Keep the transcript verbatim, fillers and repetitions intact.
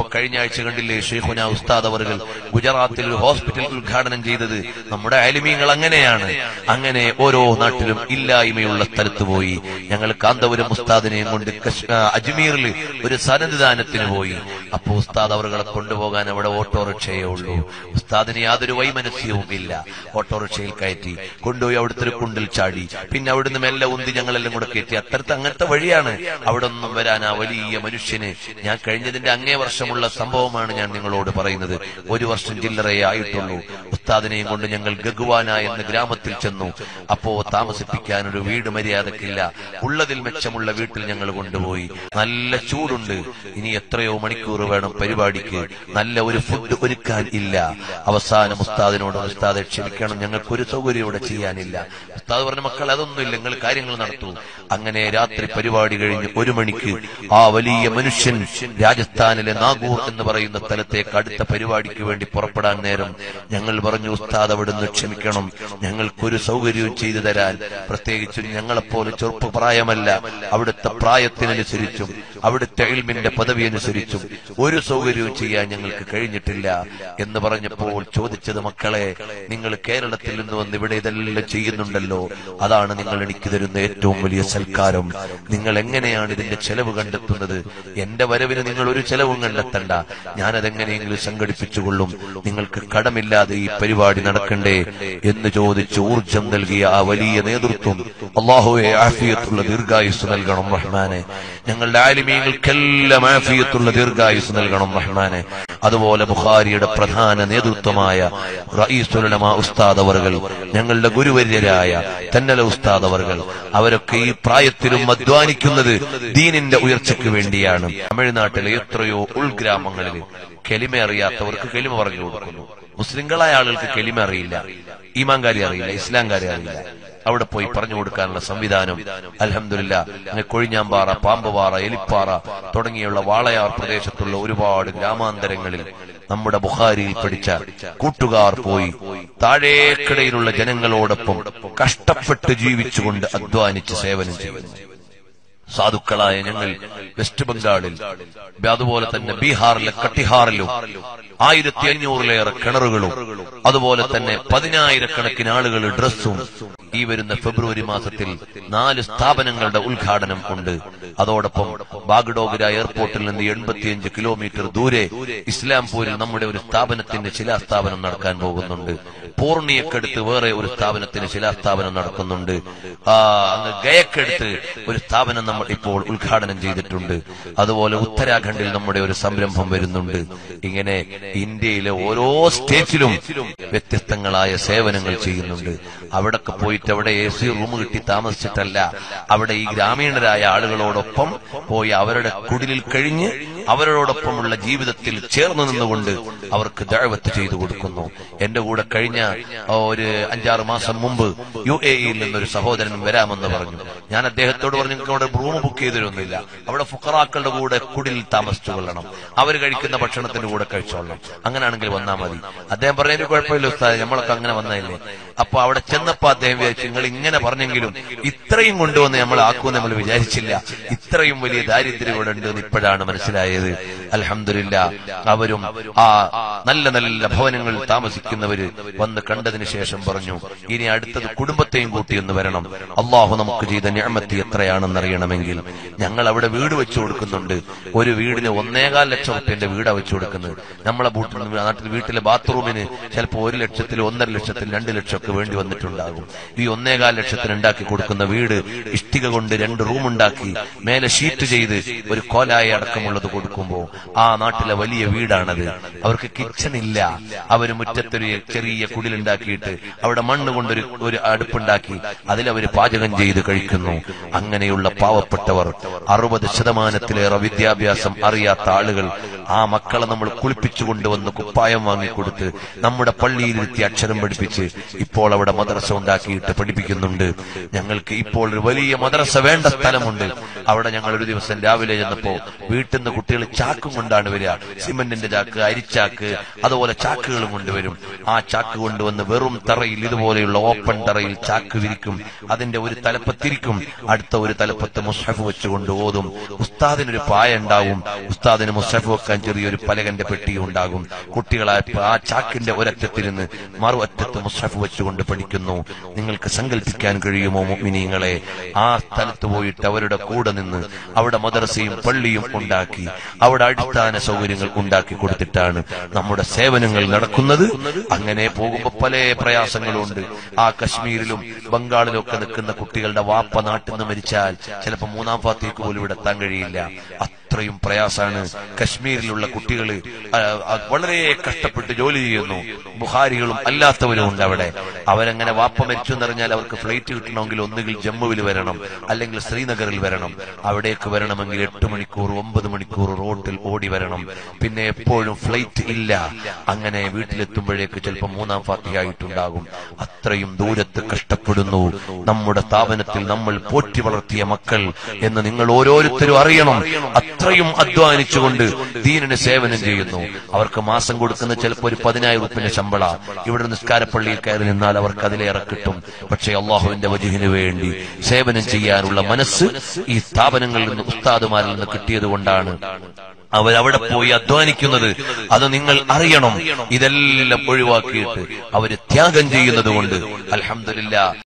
കഴിഞ്ഞ ആഴ്ച കണ്ടില്ലേ ഷെയ്ഖുന ഉസ്താദ് അവറുകൾ ഗുജറാത്തിൽ ഒരു ഹോസ്പിറ്റൽ ഉദ്ഘാടനം ചെയ്തത്. നമ്മുടെ ആലിമീങ്ങൾ അങ്ങനെയാണ്. അങ്ങനെ ഓരോ നാട്ടിലും ഇല്ലായ്മയുള്ള സ്ഥലത്ത് പോയി. ഞങ്ങൾ കാന്തപുരം ഉസ്താദിനെയും കൊണ്ട് അജ്മീറിൽ ഒരു സന്നദ്ധാനത്തിന് പോയി. അപ്പൊ ഉസ്താദ് അവറുകളെ കൊണ്ടുപോകാൻ അവിടെ ഓട്ടോറിക്ഷയേ ഉള്ളൂ. ഉസ്താദിന് യാതൊരു വൈമനസ്യവും ഇല്ല. ഓട്ടോറിക്ഷയിൽ കയറ്റി കൊണ്ടുപോയി അവിടുത്തെ ഒരു കുണ്ടിൽ ചാടി, പിന്നെ അവിടുന്ന് മെല്ലെ ഉന്തി ഞങ്ങളെല്ലാം കൂടെ കയറ്റി. അത്തരത്തെ അങ്ങനത്തെ വഴിയാണ്. അവിടെ ഒന്നും വരാൻ ആ വലിയ മനുഷ്യന്, ഞാൻ കഴിഞ്ഞതിന്റെ അങ്ങേ വർഷമുള്ള സംഭവമാണ് ഞാൻ നിങ്ങളോട് പറയുന്നത്. ഒരു വർഷം ചില്ലറയെ ആയിട്ടുള്ളൂ. ഉസ്താദിനെയും കൊണ്ട് ഞങ്ങൾ ഗഗ്വാന എന്ന ഗ്രാമത്തിൽ ചെന്നു. അപ്പോ താമസിപ്പിക്കാൻ ഒരു വീട് മര്യാദക്കില്ല. ഉള്ളതിൽ മെച്ചമുള്ള വീട്ടിൽ ഞങ്ങൾ കൊണ്ടുപോയി. നല്ല ചൂടുണ്ട്. ഇനി എത്രയോ മണിക്കൂർ വേണം പരിപാടിക്ക്. നല്ല ഒരു ഫുഡ് ഒരുക്കാൻ ഇല്ല. അവസാനം ഉസ്താദിനോട് ഉസ്താദെ ക്ഷമിക്കണം, ഞങ്ങൾക്കൊരു സൗകര്യം ഇവിടെ ചെയ്യാനില്ല. ഉസ്താദ് പറഞ്ഞ മക്കൾ അതൊന്നുമില്ല, നിങ്ങൾ കാര്യങ്ങൾ നടത്തൂ. അങ്ങനെ രാത്രി പരിപാടി കഴിഞ്ഞ് ഒരു മണിക്ക് ആ വലിയ മനുഷ്യൻ രാജസ്ഥാനിലെ നാഗൂർ എന്ന് പറയുന്ന സ്ഥലത്തേക്ക് അടുത്ത പരിപാടിക്ക് വേണ്ടി പുറപ്പെടാൻ നേരം ഞങ്ങൾ പറഞ്ഞു, ഉസ്താദ് അവിടുന്ന് ക്ഷമിക്കണം, ഞങ്ങൾക്കൊരു സൗകര്യവും ചെയ്തു തരാൻ, പ്രത്യേകിച്ചും ഞങ്ങളെപ്പോലെ ചെറുപ്പ പ്രായമല്ല, അവിടുത്തെ പ്രായത്തിനനുസരിച്ചും അവിടുത്തെ ഇൽമിന്റെ പദവി അനുസരിച്ചും ഒരു സൗകര്യവും ചെയ്യാൻ ഞങ്ങൾക്ക് കഴിഞ്ഞിട്ടില്ല എന്ന് പറഞ്ഞപ്പോൾ ചോദിച്ചത്, മക്കളെ നിങ്ങൾ കേരളത്തിൽ നിന്ന് വന്ന് ഇവിടെ ഇതെല്ലാം ചെയ്യുന്നുണ്ടല്ലോ, അതാണ് നിങ്ങൾ എനിക്ക് തരുന്ന ഏറ്റവും വലിയ സൽക്കാരം. നിങ്ങൾ എങ്ങനെയാണ് ഇതിന്റെ ചെലവ് കണ്ടെത്തുന്നത്? എന്റെ വരവിന് നിങ്ങൾ ഒരു ചെലവും കണ്ടെത്തണ്ട, ഞാനതെങ്ങനെയെങ്കിലും സംഘടിപ്പിച്ചുകൊള്ളും. നിങ്ങൾക്ക് കടമില്ലാതെ ഈ പരിപാടി നടക്കണ്ടേ എന്ന് ചോദിച്ച് ഊർജം നൽകിയ ആ വലിയ നേതൃത്വം അല്ലാഹുവേ ആഫിയത്തുള്ള ദീർഘായുസ് നൽകണം റഹ്മാനെ. ഞങ്ങളുടെ ആലിമീങ്ങൾക്കെല്ലാം ആഫിയത്തുള്ള ദീർഘായുസ് നൽകണം റഹ്മാനെ. അതുപോലെ ബുഖാരിയുടെ പ്രധാന നേതൃത്വമായ റഈസുൽ ഉലമാ ഉസ്താദ് അവറുകൾ, ഞങ്ങളുടെ ഗുരുവര്യരായ തന്നല ഉസ്താദ് അവറുകൾ, അവരൊക്കെ ഈ പ്രായത്തിലും അധ്വാനിക്കുന്നത് ദീനിന്റെ ഉയർച്ചയ്ക്ക് വേണ്ടിയാണ്. തമിഴ്നാട്ടിലെ എത്രയോ ഉൾഗ്രാമങ്ങളിൽ കെലിമ അറിയാത്തവർക്ക് കെലിമ പറഞ്ഞു കൊടുക്കുന്നു. മുസ്ലിങ്ങളായ ആളുകൾക്ക് കെലിമ അറിയില്ല, ഈമാൻകാരി അറിയില്ല, ഇസ്ലാംകാരി അറിയില്ല. അവിടെ പോയി പറഞ്ഞു കൊടുക്കാനുള്ള സംവിധാനം അൽഹംദുലില്ലാഹ് അങ്ങനെ കൊഴിഞ്ഞാമ്പാറ, പാമ്പുപാറ, എലിപ്പാറ തുടങ്ങിയുള്ള വാളയാർ പ്രദേശത്തുള്ള ഒരുപാട് ഗ്രാമാന്തരങ്ങളിൽ നമ്മുടെ ബുഖാരിയിൽ പഠിച്ച കൂട്ടുകാർ പോയി താഴേക്കിടയിലുള്ള ജനങ്ങളോടൊപ്പം കഷ്ടപ്പെട്ട് ജീവിച്ചുകൊണ്ട് അധ്വാനിച്ച് സേവനം ചെയ്യുന്നു. സാധുക്കളായ ഞങ്ങൾ വെസ്റ്റ് ബംഗാളിൽ, അതുപോലെ തന്നെ ബീഹാറിലെ കട്ടിഹാറിലും ആയിരത്തി അഞ്ഞൂറിലേറെ കിണറുകളും അതുപോലെ തന്നെ പതിനായിരക്കണക്കിന് ആളുകൾ ഡ്രസ്സും ഈ വരുന്ന ഫെബ്രുവരി മാസത്തിൽ നാല് സ്ഥാപനങ്ങളുടെ ഉദ്ഘാടനം ഉണ്ട്. അതോടൊപ്പം ബാഗ്ഡോഗ്ര എയർപോർട്ടിൽ നിന്ന് എൺപത്തിയഞ്ച് കിലോമീറ്റർ ദൂരെ ഇസ്ലാംപൂരിൽ നമ്മുടെ ഒരു സ്ഥാപനത്തിന്റെ ശിലാസ്ഥാപനം നടക്കാൻ പോകുന്നുണ്ട്. പൂർണിയക്കടുത്ത് വേറെ ഒരു സ്ഥാപനത്തിന് ശിലാസ്ഥാപനം നടക്കുന്നുണ്ട്. ആ അങ്ങ് ഗയക്കടുത്ത് ഒരു സ്ഥാപനം നമ്മൾ ഇപ്പോൾ ഉദ്ഘാടനം ചെയ്തിട്ടുണ്ട്. അതുപോലെ ഉത്തരാഖണ്ഡിൽ നമ്മുടെ ഒരു സംരംഭം വരുന്നുണ്ട്. ഇങ്ങനെ ഇന്ത്യയിലെ ഓരോ സ്റ്റേറ്റിലും വ്യത്യസ്തങ്ങളായ സേവനങ്ങൾ ചെയ്യുന്നുണ്ട്. അവിടൊക്കെ പോയിട്ട് അവിടെ എ സി റൂം കിട്ടി താമസിച്ചിട്ടല്ല, അവിടെ ഈ ഗ്രാമീണരായ ആളുകളോടൊപ്പം പോയി അവരുടെ കുടിലിൽ കഴിഞ്ഞ് അവരോടൊപ്പമുള്ള ജീവിതത്തിൽ ചേർന്ന് നിന്നുകൊണ്ട് അവർക്ക് ദഅവത്ത് ചെയ്തു കൊടുക്കുന്നു. എന്റെ കൂടെ കഴിഞ്ഞ ഒരു അഞ്ചാറ് മാസം മുമ്പ് യു എ ഇയിൽ നിന്നൊരു സഹോദരൻ വരാമെന്ന് പറഞ്ഞു. ഞാൻ അദ്ദേഹത്തോട് പറഞ്ഞു, നിങ്ങൾക്ക് അവിടെ റൂം ബുക്ക് ചെയ്തിരുന്നില്ല, അവിടെ ഫുഖറാക്കളുടെ കൂടെ കുടിലിൽ താമസിച്ചു കൊള്ളണം, അവർ കഴിക്കുന്ന ഭക്ഷണത്തിന്റെ കൂടെ കഴിച്ചോളണം, അങ്ങനെയാണെങ്കിൽ വന്നാൽ മതി. അദ്ദേഹം പറഞ്ഞതിന് കുഴപ്പമില്ല ഉസ്താദ്, നമ്മളൊക്കെ അങ്ങനെ വന്നതല്ലേ. അപ്പൊ അവിടെ ചെന്നപ്പോ അദ്ദേഹം വിചാരിച്ചു, നിങ്ങൾ ഇങ്ങനെ പറഞ്ഞെങ്കിലും ഇത്രയും കൊണ്ടുവന്ന് നമ്മൾ ആക്കുമെന്ന് നമ്മൾ വിചാരിച്ചില്ല, ഇത്രയും വലിയ ദാരിദ്ര്യം ഇവിടെ ഉണ്ട് എന്ന് ഇപ്പോഴാണ് മനസ്സിലായത്. അൽഹംദുലില്ലാഹ് അവരും ആ നല്ല നല്ല ഭവനങ്ങളിൽ താമസിക്കുന്നവര് വന്ന് കണ്ടതിന് ശേഷം പറഞ്ഞു, ഇനി അടുത്തത് കുടുംബത്തെയും കൂട്ടിയൊന്ന് വരണം. അള്ളാഹു നമുക്ക് ചെയ്ത നിഅമത്ത് എത്രയാണെന്നറിയണമെങ്കിൽ ഞങ്ങൾ അവിടെ വീട് വെച്ചു കൊടുക്കുന്നുണ്ട്. ഒരു വീടിന് ഒന്നേകാൽ ലക്ഷം റുപ്യന്റെ വീടാ വെച്ചു കൊടുക്കുന്നത്. നമ്മളെ നാട്ടിൽ വീട്ടിലെ ബാത്റൂമിന് ചിലപ്പോൾ ഒരു ലക്ഷത്തിൽ ഒന്നര ലക്ഷത്തിൽ രണ്ട് ലക്ഷം ഒക്കെ വേണ്ടി വന്നിട്ടുണ്ടാകും. ഈ ഒന്നേകാൽ ലക്ഷത്തിന് ഉണ്ടാക്കി കൊടുക്കുന്ന വീട് ഇഷ്ടിക കൊണ്ട് രണ്ട് റൂം ഉണ്ടാക്കി മേലെ ഷീറ്റ് ചെയ്ത് ഒരു കോലായ അടക്കമുള്ളത് കൊടുക്കുമ്പോ ആ നാട്ടിലെ വലിയ വീടാണത്. അവർക്ക് കിച്ചൺ ഇല്ല, അവര് മുറ്റത്തൊരു ചെറിയ കുടിലുണ്ടാക്കിയിട്ട് അവിടെ മണ്ണ് കൊണ്ടൊരു ഒരു അടുപ്പുണ്ടാക്കി അതിലവര് പാചകം ചെയ്ത് കഴിക്കുന്നു. അങ്ങനെയുള്ള പാവപ്പെട്ടവർ, അറുപത് ശതമാനത്തിലേറെ വിദ്യാഭ്യാസം അറിയാത്ത ആളുകൾ, ആ മക്കളെ നമ്മൾ കുളിപ്പിച്ചു കൊണ്ടുവന്ന് കുപ്പായം വാങ്ങിക്കൊടുത്ത് നമ്മുടെ പള്ളിയിലിരുത്തി അക്ഷരം പഠിപ്പിച്ച് ഇപ്പോൾ അവിടെ മദ്രസ ഉണ്ടാക്കിയിട്ട് പഠിപ്പിക്കുന്നുണ്ട്. ഞങ്ങൾക്ക് ഇപ്പോൾ ഒരു വലിയ മദ്രസ വേണ്ട സ്ഥലമുണ്ട്. അവിടെ ഞങ്ങൾ ഒരു ദിവസം രാവിലെ ചെന്നപ്പോ വീട്ടിൽ നിന്ന് കുട്ടികൾ ചാക്കും കൊണ്ടാണ് വരിക, സിമന്റിന്റെ ചാക്ക്, അരിച്ചാക്ക്, അതുപോലെ ചാക്കുകളും കൊണ്ടുവരും. ആ ചാക്ക് കൊണ്ടുവന്ന് വെറും തറയിൽ, ഇതുപോലെയുള്ള ഓപ്പൺ തറയിൽ ചാക്ക് വിരിക്കും. അതിന്റെ ഒരു തലപ്പത്തിരിക്കും, അടുത്ത ഒരു തലപ്പത്ത് മുസ്ഹഫ് വെച്ചുകൊണ്ട് ഓതും. ഉസ്താദിനൊരു പായ ഉണ്ടാവും, ഉസ്താദിന് മുസ്ഹഫ് വെക്കാൻ ചെറിയൊരു പലകന്റെ പെട്ടി ഉണ്ടാകും. കുട്ടികളായപ്പോൾ ആ ചാക്കിന്റെ ഒരറ്റത്തിരുന്ന് മറു അറ്റത്ത് മുസ്ഹഫ് വെച്ചുകൊണ്ട് പഠിക്കുന്നു. നിങ്ങൾക്ക് സങ്കല്പിക്കാൻ കഴിയുമോ മുഅ്മിനീങ്ങളെ? ആ സ്ഥലത്ത് പോയിട്ട് അവരുടെ കൂടെ നിന്ന് അവിടെ മദ്രസയും പള്ളിയും ഉണ്ടാക്കി അവിടെ അടിസ്ഥാന സൗകര്യങ്ങൾ ഉണ്ടാക്കി കൊടുത്തിട്ടാണ് നമ്മുടെ സേവനങ്ങൾ നടക്കുന്നത്. അങ്ങനെ പോകുമ്പോ പല പ്രയാസങ്ങളുണ്ട്. ആ കശ്മീരിലും ബംഗാളിലും ഒക്കെ നിൽക്കുന്ന കുട്ടികളുടെ വാപ്പ നാട്ടിൽ നിന്ന് മരിച്ചാൽ ചിലപ്പോൾ മൂന്നാം ഫാത്തിഹയ്ക്ക് പോലും ഇവിടെ എത്താൻ കഴിയില്ല. അത്രയും പ്രയാസാണ്. കശ്മീരിലുള്ള കുട്ടികൾ വളരെ കഷ്ടപ്പെട്ട് ജോലി ചെയ്യുന്നു. ബുഖാരികളും അല്ലാത്തവരും ഉണ്ട് അവിടെ. അവരങ്ങനെ വാപ്പ മരിച്ചു എന്നറിഞ്ഞാൽ അവർക്ക് ഫ്ലൈറ്റ് കിട്ടണമെങ്കിൽ ഒന്നുകിൽ ജമ്മുവിൽ വരണം, അല്ലെങ്കിൽ ശ്രീനഗറിൽ വരണം. അവിടേക്ക് വരണമെങ്കിൽ എട്ട് മണിക്കൂർ ഒമ്പത് മണിക്കൂർ റോഡിൽ ഓടി വരണം. പിന്നെ എപ്പോഴും ഫ്ലൈറ്റ് ഇല്ല. അങ്ങനെ വീട്ടിലെത്തുമ്പോഴേക്ക് ചിലപ്പോൾ മൂന്നാം ഫാത്തിഹ ആയിട്ടുണ്ടാകും. അത്രയും ദൂരത്ത് കഷ്ടപ്പെടുന്നു നമ്മുടെ സ്ഥാപനത്തിൽ നമ്മൾ പോറ്റി വളർത്തിയ മക്കൾ എന്ന് നിങ്ങൾ ഓരോരുത്തരും അറിയണം. അത്രയും അധ്വാനിച്ചുകൊണ്ട് ദീനിന് സേവനം ചെയ്യുന്നു. അവർക്ക് മാസം കൊടുക്കുന്ന ചിലപ്പോൾ ഒരു പതിനായിരം റുപ്യന്റെ ശമ്പള. ഇവിടെ നിസ്കാരപ്പള്ളിയിൽ കയറി നിന്നാൽ അവർക്ക് അതിലേറെ കിട്ടും. പക്ഷേ അള്ളാഹുവിന്റെ വജ്ഹിന് വേണ്ടി സേവനം ചെയ്യാനുള്ള മനസ്സ് ഈ സ്ഥാപനങ്ങളിൽ നിന്ന് ഉസ്താദുമാരിൽ നിന്ന് കിട്ടിയത് കൊണ്ടാണ് അവരവിടെ പോയി അധ്വാനിക്കുന്നത്. അത് നിങ്ങൾ അറിയണം. ഇതെല്ലാം ഒഴിവാക്കിയിട്ട് അവര് ത്യാഗം ചെയ്യുന്നത് കൊണ്ട് അൽഹംദുലില്ലാഹ്